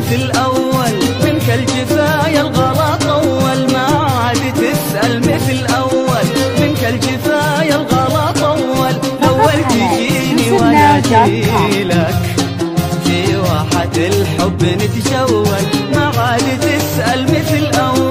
مثل أول، منك الجفايا الغلا طول، ما عاد تسأل مثل أول، منك الجفايا الغلا طول. أول تجيني وأنا أجيلك، في واحة الحب نتجول، ما عاد تسأل مثل أول،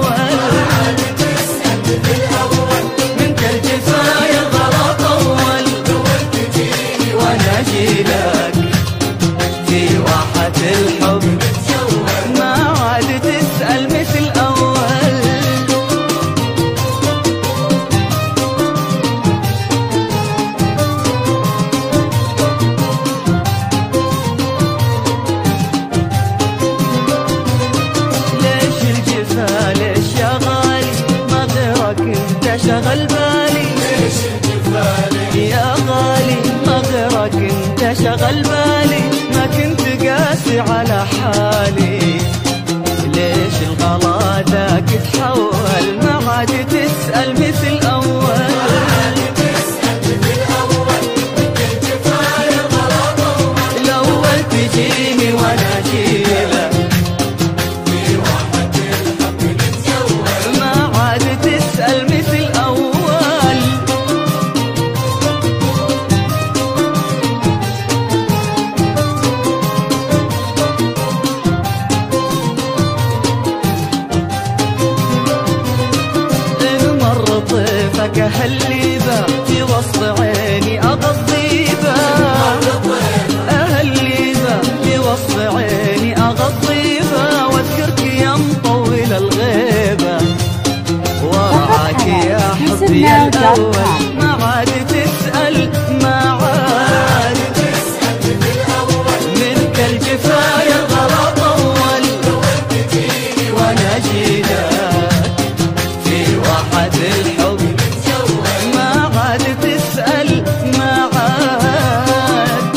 منك الجفايا الغلا طول، وأنا أجيلك، في واحة الحب ما عاد تسأل مثل أول. ليش الجفا ليش يا غالي، ما غيرك انت شغل بالي، ليش الجفا يا غالي، ما غيرك انت شغل بالي، ما كنت قاسي على حالي. ليش الغلا ذاك تحول، ما عاد تسأل مثل أول، الأول تجيني وأنا أجيلك، ما عاد تسأل مثل أول. طيفك أهليبه في وسط عيني أغضيبه، أهليبه في وسط عيني أغضيبه، واذكرك يا مطول الغيبة، وراك يا حبي الأول، ما عاد تسأل، ما عاد منك الجفايا الغلا طول، وأنا أجيلك، في واحة الحب ما عاد تسأل، ما عاد.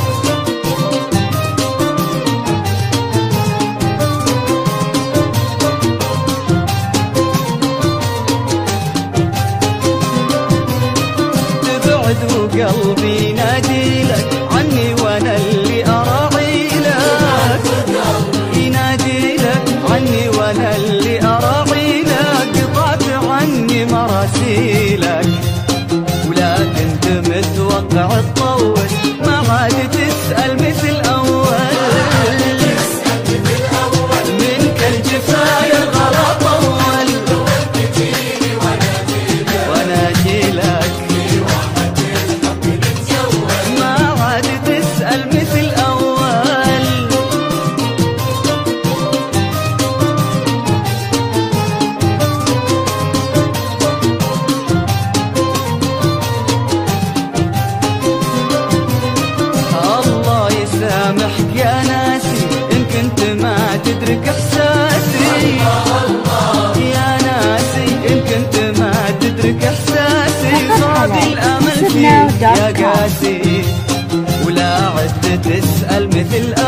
تبعد وقلبي يناديلك عني، وانا اللي اراعي لك، يناديلك عني وانا اللي اراعي لك، قطعت عني مراسيلك، ولكن انت متوقع تطول، ما عاد تسأل مثل أول، منك الجفايا الغلا طول، وأنا أجيلك، ما عاد تسأل مثل أول. سامحك يا ناسي إن كنت ما تدرك إحساسي، يا ناسي إن كنت ما تدرك إحساسي، صادي الأمل فيك يا قاسي، ولا عد تسأل مثل